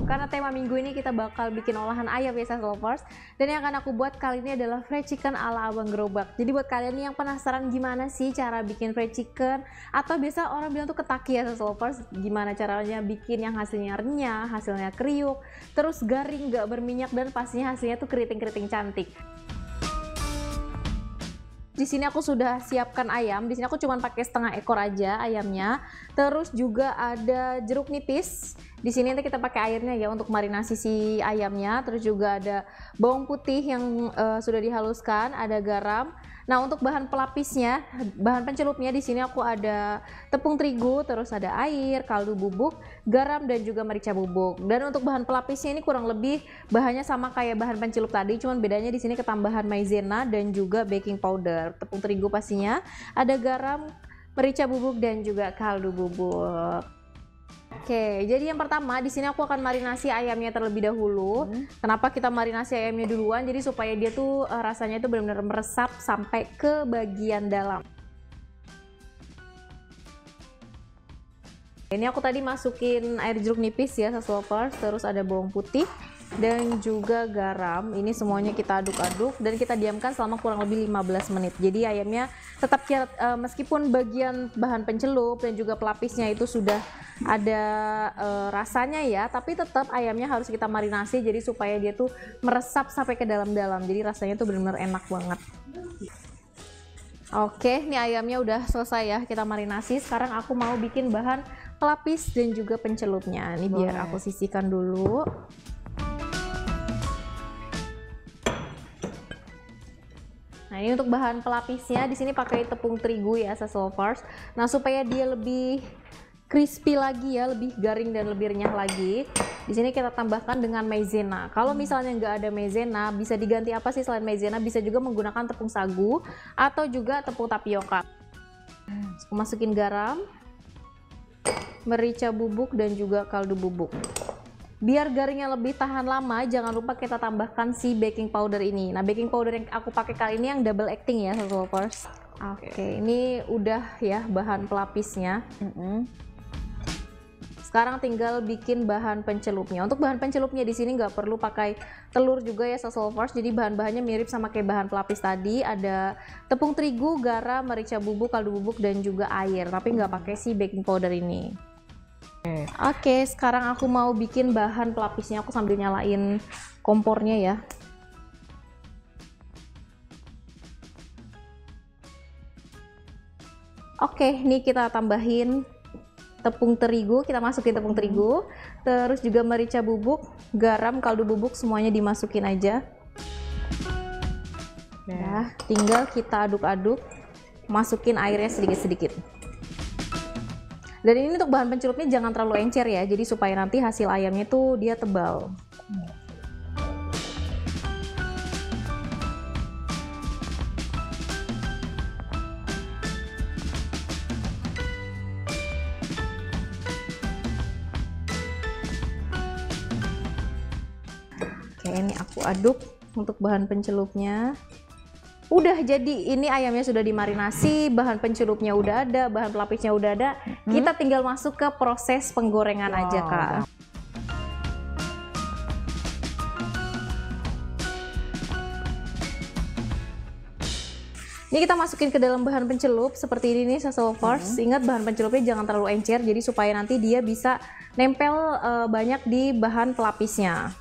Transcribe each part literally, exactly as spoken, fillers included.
karena tema minggu ini kita bakal bikin olahan ayam ya Sass Lovers. Dan yang akan aku buat kali ini adalah fried chicken ala Abang Gerobak. Jadi buat kalian nih yang penasaran gimana sih cara bikin fried chicken, atau biasa orang bilang tuh ketaki ya Sass Lovers, gimana caranya bikin yang hasilnya renyah, hasilnya kriuk, terus garing, gak berminyak, dan pastinya hasilnya tuh keriting-keriting cantik. Di sini aku sudah siapkan ayam. Di sini aku cuma pakai setengah ekor aja ayamnya. Terus juga ada jeruk nipis. Di sini nanti kita pakai airnya ya untuk marinasi si ayamnya. Terus juga ada bawang putih yang uh, sudah dihaluskan, ada garam. Nah, untuk bahan pelapisnya, bahan pencelupnya di sini aku ada tepung terigu, terus ada air, kaldu bubuk, garam, dan juga merica bubuk. Dan untuk bahan pelapisnya ini kurang lebih bahannya sama kayak bahan pencelup tadi, cuman bedanya di sini ketambahan maizena dan juga baking powder. Tepung terigu pastinya, ada garam, merica bubuk, dan juga kaldu bubuk. Oke, jadi yang pertama di sini aku akan marinasi ayamnya terlebih dahulu. Hmm. Kenapa kita marinasi ayamnya duluan? Jadi supaya dia tuh uh, rasanya tuh benar-benar meresap sampai ke bagian dalam. Ini aku tadi masukin air jeruk nipis ya Sass Lovers, terus ada bawang putih dan juga garam. Ini semuanya kita aduk-aduk dan kita diamkan selama kurang lebih lima belas menit. Jadi ayamnya tetap uh, meskipun bagian bahan pencelup dan juga pelapisnya itu sudah ada uh, rasanya ya, tapi tetap ayamnya harus kita marinasi jadi supaya dia tuh meresap sampai ke dalam-dalam. Jadi rasanya tuh benar-benar enak banget. Oke, ini ayamnya udah selesai ya kita marinasi. Sekarang aku mau bikin bahan pelapis dan juga pencelupnya. Ini biar aku sisihkan dulu. Nah, ini untuk bahan pelapisnya di sini pakai tepung terigu ya Sass Lovers. Nah, supaya dia lebih crispy lagi ya, lebih garing dan lebih renyah lagi, di sini kita tambahkan dengan maizena. Kalau misalnya nggak ada maizena, bisa diganti apa sih selain maizena? Bisa juga menggunakan tepung sagu atau juga tepung tapioka. Aku masukin garam, merica bubuk, dan juga kaldu bubuk. Biar garingnya lebih tahan lama, jangan lupa kita tambahkan si baking powder ini. Nah, baking powder yang aku pakai kali ini yang double acting ya Sass Lovers. Oke, okay, ini udah ya bahan pelapisnya. Mm-hmm. Sekarang tinggal bikin bahan pencelupnya. Untuk bahan pencelupnya di sini nggak perlu pakai telur juga ya Sass Lovers. Jadi bahan-bahannya mirip sama kayak bahan pelapis tadi. Ada tepung terigu, garam, merica bubuk, kaldu bubuk, dan juga air. Tapi nggak pakai si baking powder ini. Oke, okay, sekarang aku mau bikin bahan pelapisnya. Aku sambil nyalain kompornya ya. Oke, okay, ini kita tambahin tepung terigu, kita masukin tepung terigu, terus juga merica bubuk, garam, kaldu bubuk, semuanya dimasukin aja. Nah, tinggal kita aduk-aduk, masukin airnya sedikit-sedikit. Dan ini untuk bahan pencelupnya jangan terlalu encer ya, jadi supaya nanti hasil ayamnya tuh dia tebal. Oke, ini aku aduk untuk bahan pencelupnya. Udah jadi, ini ayamnya sudah dimarinasi, bahan pencelupnya udah ada, bahan pelapisnya udah ada. Hmm? Kita tinggal masuk ke proses penggorengan wow. aja Kak. Ini kita masukin ke dalam bahan pencelup seperti ini nih Sass Lovers. Hmm. Ingat bahan pencelupnya jangan terlalu encer, jadi supaya nanti dia bisa nempel uh, banyak di bahan pelapisnya.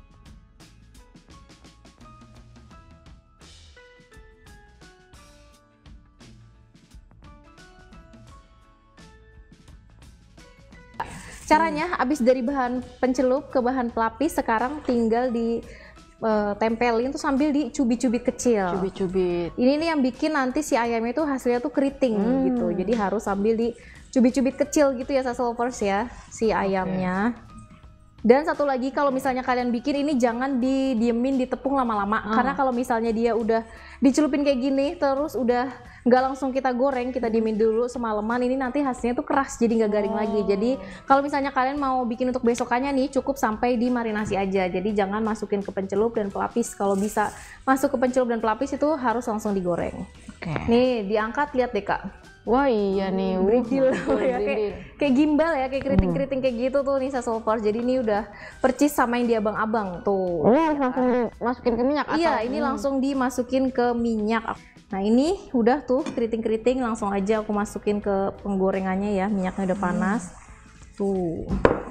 Caranya, habis dari bahan pencelup ke bahan pelapis, sekarang tinggal di uh, tempelin tuh sambil dicubit-cubit kecil. Cubit-cubit. Ini nih yang bikin nanti si ayamnya itu hasilnya tuh keriting hmm. gitu. Jadi harus sambil dicubit-cubit kecil gitu ya Sass Lovers ya, si ayamnya. Okay. Dan satu lagi, kalau misalnya kalian bikin ini jangan didiemin di tepung lama-lama, hmm. karena kalau misalnya dia udah dicelupin kayak gini terus udah nggak langsung kita goreng, kita diemin dulu semalaman, ini nanti hasilnya tuh keras jadi nggak garing oh. lagi. Jadi kalau misalnya kalian mau bikin untuk besokannya nih, cukup sampai dimarinasi aja. Jadi jangan masukin ke pencelup dan pelapis. Kalau bisa masuk ke pencelup dan pelapis itu harus langsung digoreng. Oke. Okay. Nih diangkat, lihat deh Kak. Wah iya nih, Bridil uh, ya, kayak, kayak gimbal ya, kayak keriting-keriting kayak gitu tuh Nisa Solvers. Jadi ini udah percis sama yang di abang-abang tuh. Ini langsung dimasukin ke minyak? Iya, atau? ini hmm. langsung dimasukin ke minyak. Nah ini udah tuh keriting-keriting, langsung aja aku masukin ke penggorengannya ya, minyaknya udah panas. Tuh.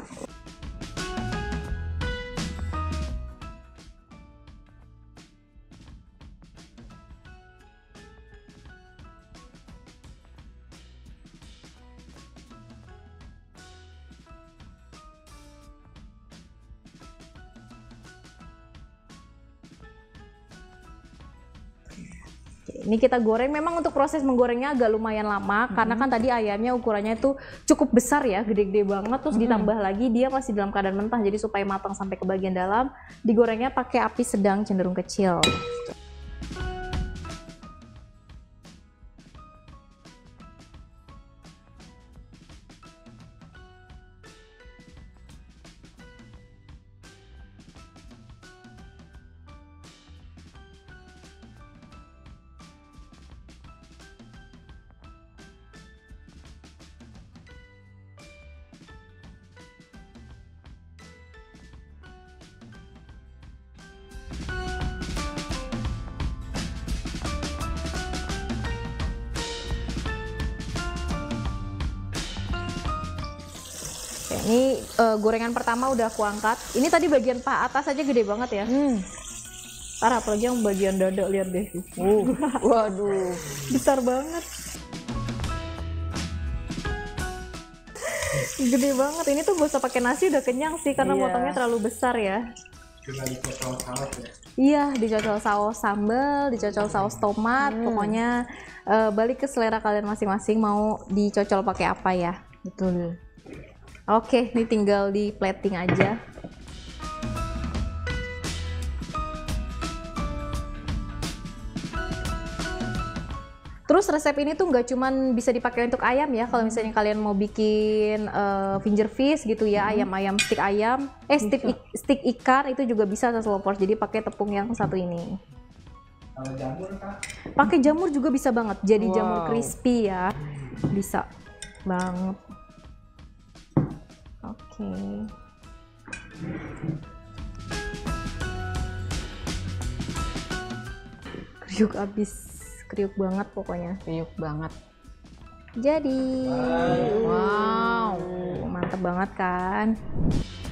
Ini kita goreng, memang untuk proses menggorengnya agak lumayan lama, hmm. karena kan tadi ayamnya ukurannya itu cukup besar ya, gede-gede banget, terus hmm. ditambah lagi dia masih dalam keadaan mentah, jadi supaya matang sampai ke bagian dalam, digorengnya pakai api sedang cenderung kecil. Ini uh, gorengan pertama udah aku angkat. Ini tadi bagian paha atas aja gede banget ya. Hmm. Parah, apalagi yang bagian dada, lihat deh. Uh. Waduh, besar banget. Gede banget. Ini tuh gak usah pakai nasi udah kenyang sih, karena yeah. motongnya terlalu besar ya. Cuma dicocol saus ya? Iya, dicocol saus sambal, dicocol saus tomat. Hmm. Pokoknya uh, balik ke selera kalian masing-masing mau dicocol pakai apa ya. Betul. Oke, ini tinggal di plating aja. Terus resep ini tuh nggak cuman bisa dipakai untuk ayam ya. Kalau misalnya kalian mau bikin uh, finger fish gitu ya, ayam-ayam stick ayam, eh stick, stick ikan itu juga bisa Nisa Solvers. Jadi pakai tepung yang satu ini. Kalau jamur Kak? Pakai jamur juga bisa banget. Jadi wow. jamur crispy ya, bisa banget. Oke. Okay. Kriuk abis, kriuk banget pokoknya. Kriuk banget. Jadi, wow, wow. Mantep banget kan?